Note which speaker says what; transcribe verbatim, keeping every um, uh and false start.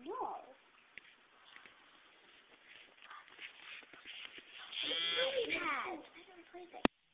Speaker 1: No.
Speaker 2: It's really bad. I never played that.